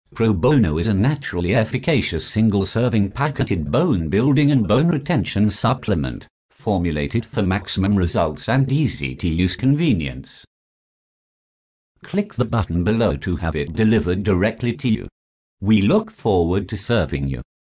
Pro Bono is a naturally efficacious single-serving packeted bone-building and bone retention supplement, formulated for maximum results and easy-to-use convenience. Click the button below to have it delivered directly to you. We look forward to serving you.